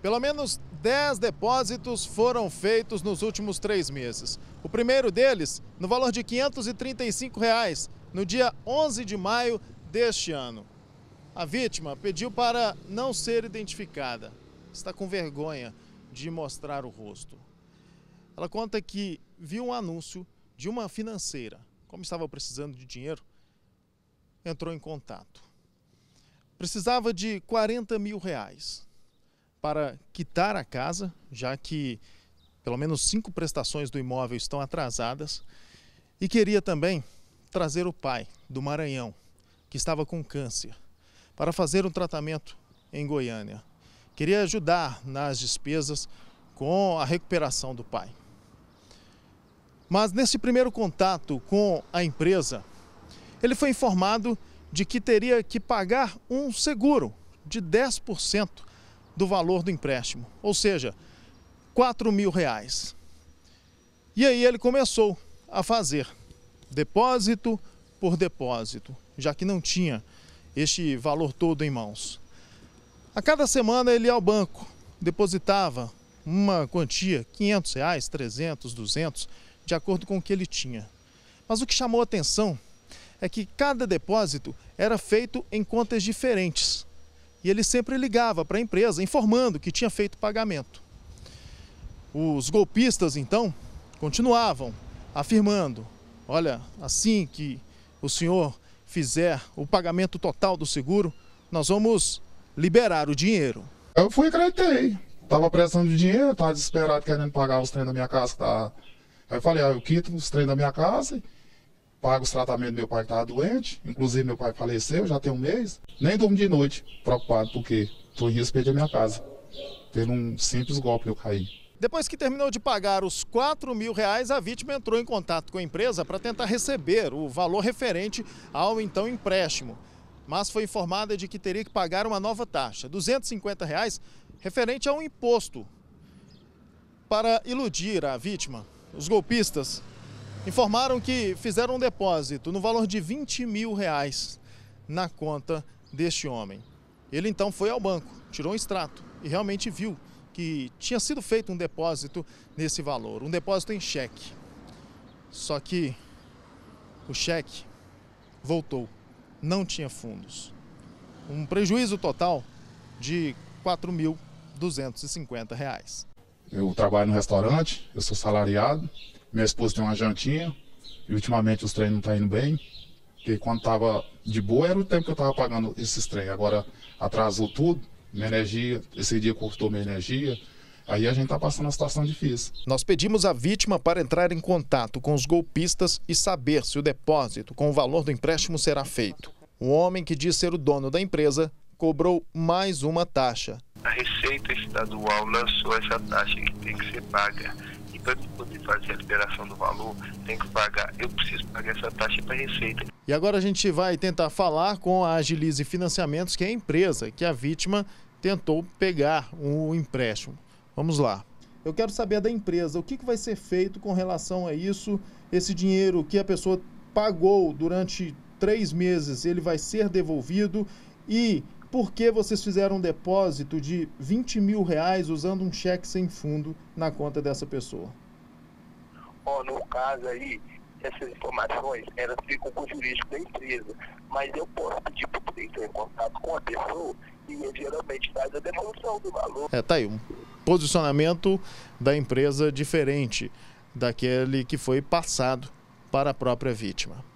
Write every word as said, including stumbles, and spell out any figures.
Pelo menos dez depósitos foram feitos nos últimos três meses. O primeiro deles, no valor de quinhentos e trinta e cinco reais, no dia onze de maio deste ano. A vítima pediu para não ser identificada. Está com vergonha de mostrar o rosto. Ela conta que viu um anúncio de uma financeira. Como estava precisando de dinheiro, entrou em contato. Precisava de quarenta mil reais para quitar a casa, já que pelo menos cinco prestações do imóvel estão atrasadas, e queria também trazer o pai do Maranhão, que estava com câncer, para fazer um tratamento em Goiânia. Queria ajudar nas despesas com a recuperação do pai. Mas nesse primeiro contato com a empresa, ele foi informado de que teria que pagar um seguro de dez por cento do valor do empréstimo, ou seja, quatro mil reais. E aí ele começou a fazer depósito por depósito, já que não tinha este valor todo em mãos. A cada semana ele ia ao banco, depositava uma quantia, quinhentos reais, trezentos, duzentos, de acordo com o que ele tinha. Mas o que chamou a atenção é que cada depósito era feito em contas diferentes. E ele sempre ligava para a empresa informando que tinha feito pagamento. Os golpistas, então, continuavam afirmando: olha, assim que o senhor fizer o pagamento total do seguro, nós vamos liberar o dinheiro. Eu fui e acreditei. Tava precisando de dinheiro, tava desesperado querendo pagar os trem da minha casa. Tá... Aí eu falei, ah, eu quito os trem da minha casa, pago os tratamentos do meu pai que estava doente. Inclusive meu pai faleceu, já tem um mês. Nem durmo de noite, preocupado, porque estou em risco de perder a minha casa. Tendo um simples golpe eu caí. Depois que terminou de pagar os quatro mil reais, a vítima entrou em contato com a empresa para tentar receber o valor referente ao então empréstimo. Mas foi informada de que teria que pagar uma nova taxa, duzentos e cinquenta reais, referente a um imposto. Para iludir a vítima, os golpistas informaram que fizeram um depósito no valor de vinte mil reais na conta deste homem. Ele então foi ao banco, tirou um extrato e realmente viu que tinha sido feito um depósito nesse valor, um depósito em cheque. Só que o cheque voltou, não tinha fundos. Um prejuízo total de quatro mil duzentos e cinquenta reais. Eu trabalho no restaurante, eu sou salariado, minha esposa tem uma jantinha e ultimamente os treinos não estão indo bem. Porque quando estava de boa era o tempo que eu estava pagando esses treinos, agora atrasou tudo. Minha energia, esse dia cortou minha energia, aí a gente está passando uma situação difícil. Nós pedimos à vítima para entrar em contato com os golpistas e saber se o depósito com o valor do empréstimo será feito. O homem, que diz ser o dono da empresa, cobrou mais uma taxa. A Receita Estadual lançou essa taxa que tem que ser paga. E para poder fazer a liberação do valor, tem que pagar. Eu preciso pagar essa taxa para a Receita. E agora a gente vai tentar falar com a Agilize Financiamentos, que é a empresa que a vítima tentou pegar o empréstimo. Vamos lá. Eu quero saber da empresa, o que vai ser feito com relação a isso? Esse dinheiro que a pessoa pagou durante três meses, ele vai ser devolvido? E por que vocês fizeram um depósito de vinte mil reais usando um cheque sem fundo na conta dessa pessoa? Oh, no caso aí, essas informações, elas ficam com o jurídico da empresa, mas eu posso pedir para poder entrar em contato com a pessoa e ele geralmente faz a devolução do valor. É, tá aí, um posicionamento da empresa diferente daquele que foi passado para a própria vítima.